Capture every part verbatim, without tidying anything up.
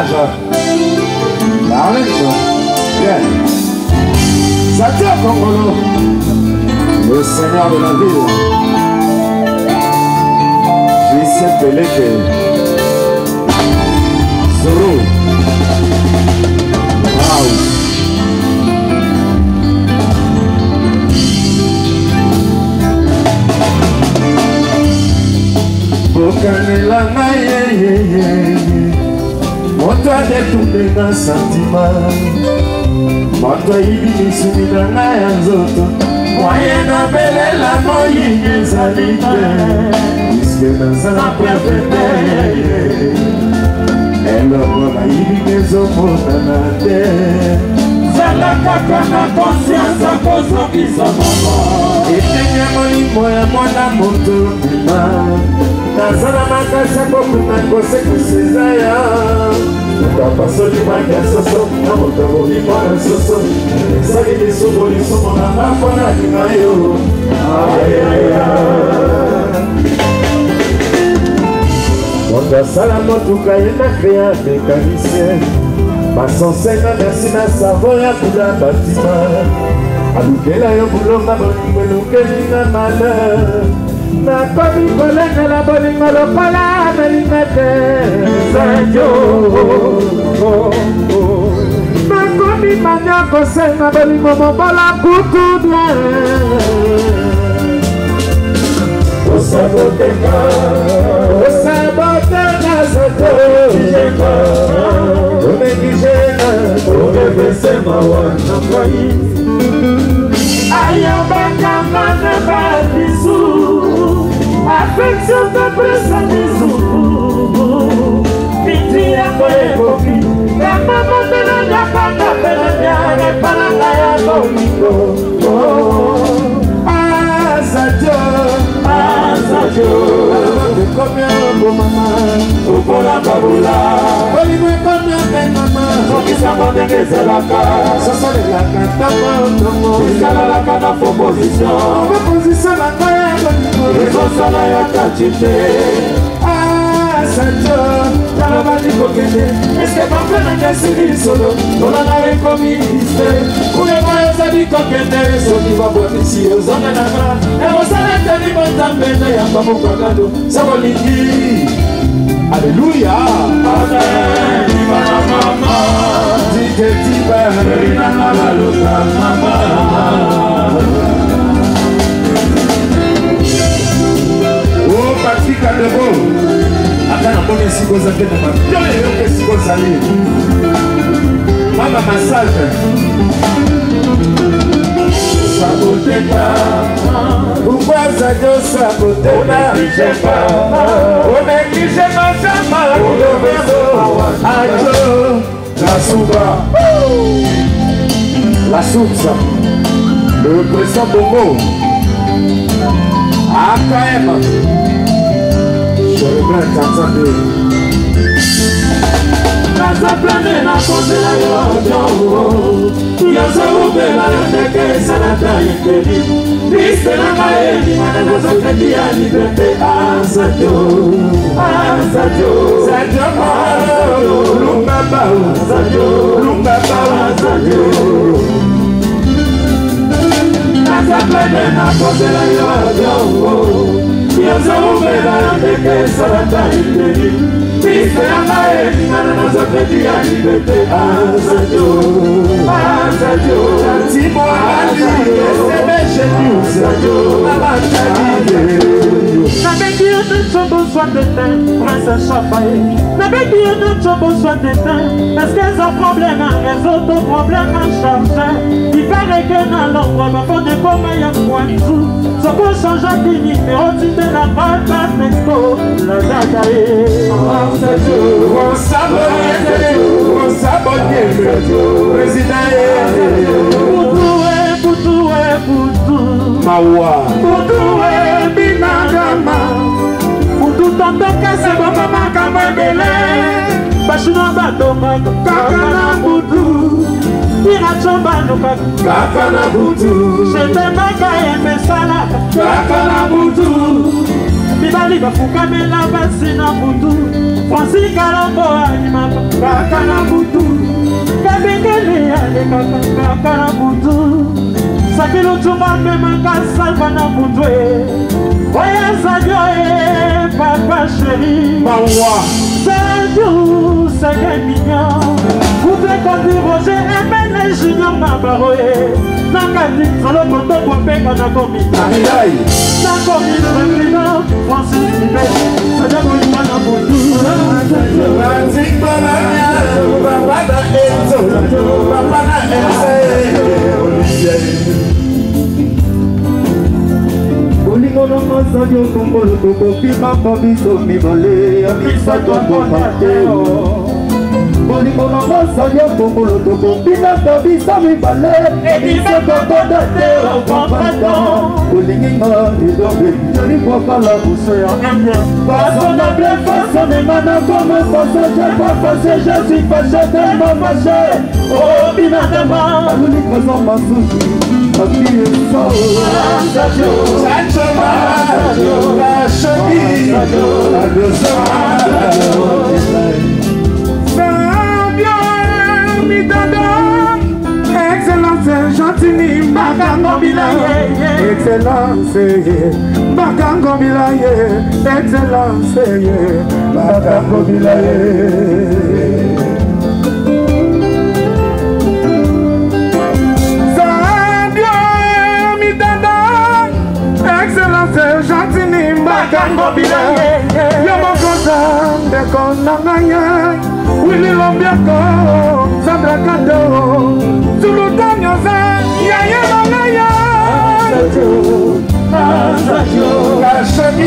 ménage. Arrête-toi. Bien. Sadio Kongolo, le seigneur de la ville. J C Peleke. Zoro. House. Bokanela na ye ye ye. Moto adetunde na santima. Moto ibi nisumina na ya nzoto. Mwaye na belela moyi ezalite. Iske na zana prefete. Eloko na ibi nezomona na te. Zala kaka na conscience akozokisa mama. Etenge molimo ya mwana moto bima. Nazana makasa kokuna kosekiseza ya. Tapasoli magia soso, na motaboli mwana soso. Sali lisobo lisobo na mafona dingayo. Aye aye aye. Moto asala motuka yena créa mécanicien. Basensenga merci na savo ya kula batima. Alukela yo bulonga bolingo elukeli na malheur. Nakomi kolenga la bolingo lokola melinga te. Sadio nakomi manya kosenga bolingo mobola kutu bien. Osaboteka Osaboteka Sadio Omekijena Omebesema wanakwai Ayabaka mane badisu Affection de presa bisou Piti yako ekoki Kama motena nyakanga pena nyare Palanga ya komiko Ah Sadio Ah Sadio Combien de maman Ukola kabula Olive combien de maman Fokisa mondenge zelaka Sasa le laka tamo tamo Iskala laka na proposition Proposition la kaya boniko Rezosa la ya kachite Ah Sadio Tala badi kokende Eske pample na kesiri solo Tola na reko ministre Kule maya zadi kokende Soki wabonisi ozone na gra Evo sana teni montambene Yamba mukagado Sabo lingi Alléluia Amen Ibana mama Dite tiba Rina mamaluka mama Oh Patrick Adebo Akana mbone siko zake na mama Yole yoke siko zali Mama massage Saboteka Pourquoi ça doit saboter? On néglige pas On néglige pas Sama Le verso Ajo La souba La souba Le président Bongo A K M Je regrette t'entendre Kaza plane na konde la yojo Yozo ube la yondeke sanata yekeli Liste na maeli mana nazo kedi ya liberté Asadio Asadio Sadio Asadio Lunga bao Asadio Lunga bao Asadio Kaza plane na konde la yojo Yozo ube la yondeke sanata yekeli Liste na maeli mana nazo kedi ya liberté Asadio Asadio Timo Ali Sebe Chenius N'avec Dieu nous avons besoin de temps Prince Chapaye N'avec Dieu nous avons besoin de temps Est-ce qu'ils ont problème Les autres problèmes à changer Il paraît que dans l'ombre Ma faute de comme il y a quoi tout Ce qu'on change à qui numéro Tu te la parles pas Mexico La data est On s'abonne On s'abonne Président Boutoué, boutoué, boutou Mawa Boutoué, binagama Boutou tonton kase baba makama bele Bachino bato mako Kaka na boutou Piracho bano kaka Kaka na boutou Chete maka eme sala Kaka na boutou Bibali bafuka mela basi na boutou Fransi kalombo animaka Kaka bakangaka na butu saki lutuma memaka salva na butu oya Sadio papa chéri Sadio c'est mignon voudrais qu'on dit Roger aimait les juniors Nabaroé nakati solo koto kwa peka na komi na komi président Francis Libé Sadio koima na butu Francis Balania papa na Enzo papa na Enzo Olingo no Sadio kumbolo toko pima pabiso mibale amisa tondo mateo Olingo no Sadio kumbolo toko pima pabiso mibale amisa tondo mateo Olingo idobe joli kwa kala usea Façon de blé, façon de mana comme façon je vois passer je suis fâché tellement fâché Oh binadama Olingo no masuji Sadio Sadio Excellence, Gentini, Bakango Bilaye Excellence, Bakango Bilaye Excellence, Bakango Bilaye Gentini Bakango Bilaye Yomokosa Deko Nangaya Willy Lombiako Sandra Kato Zulutanyo Zan Yaya Nangaya Sadio Sadio Kashami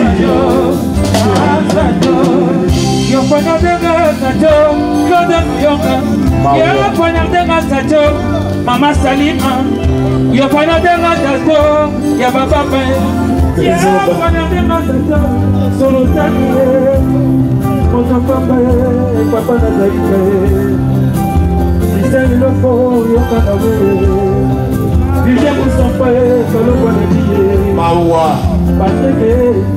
Sadio Yopanya Dega Sadio Claude Yoka Yopanya Dega Sadio Mama Salima Yopanya Dega Sadio Yababa Pe Ya panya de masata solo tani Moto papa papa na zaite Siseli loko yoka we Vije musampa solo kwa ndiye Mawa Pateke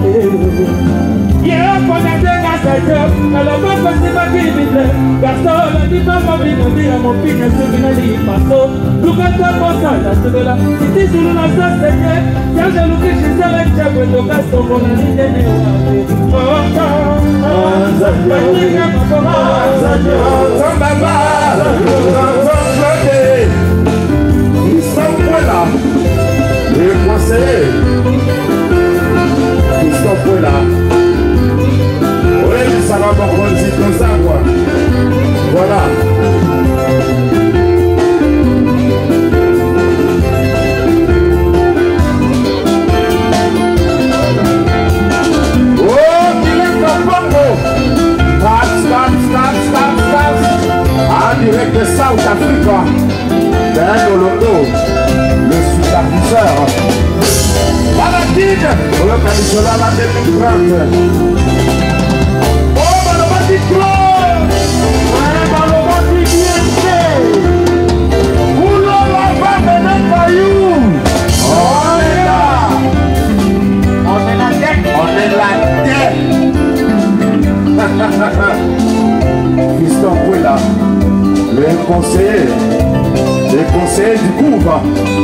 Ya panya de masata Kala papa si bakibite Garçon la di papa vino di amo pine se vinali paso Lukata posa la sedela Siti sulu na sa seke Ya jaluki shisele chakwe toka soko na nidene wabe Oka Sadio Sadio Sambaba Sadio Ils sont là Les conseillers Ils sont là Ouais, ça va pas prendre si comme ça quoi Voilà En direct de South Africa, derrière Lolondo, le superviseur. Paladine, on le traditionnel à la deux mille trente. Oh, Balobati Claude, Balobati Bienté, Oula, la femme de Paillou. On est là, on est la tête, on est la tête. Fiston Pouila, le conseiller, le conseiller du couvre.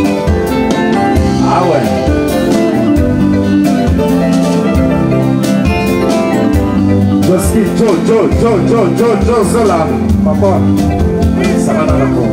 Ah ouais. Joski, Joe, Joe, Joe, Joe, Joe, Joe, Zola. Papa, ça va dans la cour.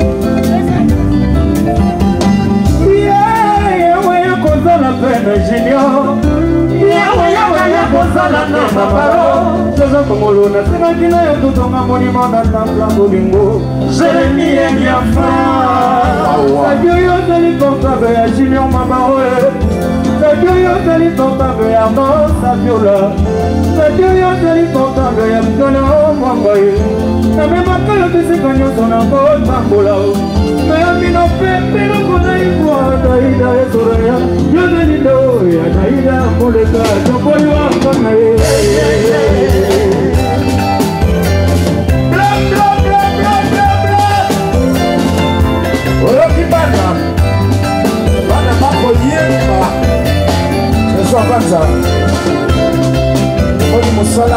Yeah, yeah, ouais, qu'on a la peine, junior. Yawe yawe yawe zala na mabaro Jozo komolo na sema kila ya tutonga monimo na tambla bolingo Jeremy et bien frère Sadio yo teli kontabe ya junior mabaro Sadio yo teli kontabe ya mo Sabiola Sadio yo teli kontabe ya mkono mwambaye Na mema kalo tisi kanyo sona kwa mambola Meamino pepe no kuna ikuwa Daida ya soraya Yo teli do ya daida moleka Chokoy wa kona ye Bla bla bla bla bla bla Oroki bana Bana mako yema Yesu apanza Oni musala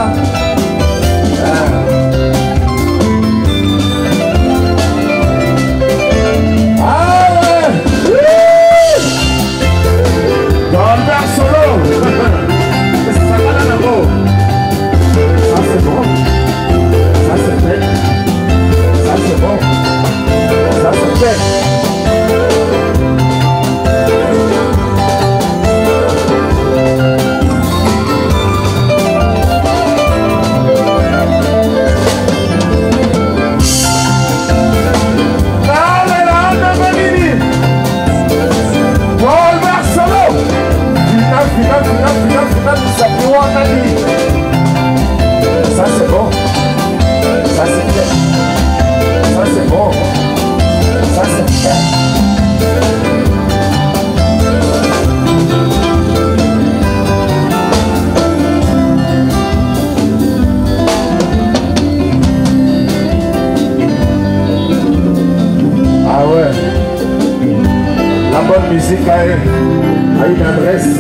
musique a une adresse.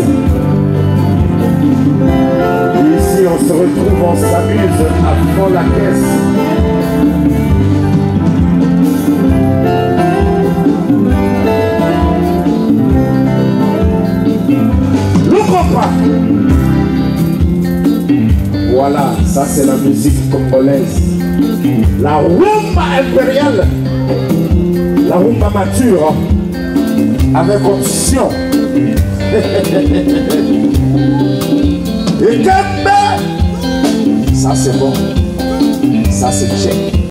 Ici on se retrouve, on s'amuse à fond la caisse. Le compas. Voilà, ça c'est la musique congolaise. La rumba impériale. La rumba mature. Avec option. Et Kembe. Ça c'est bon. Ça c'est check.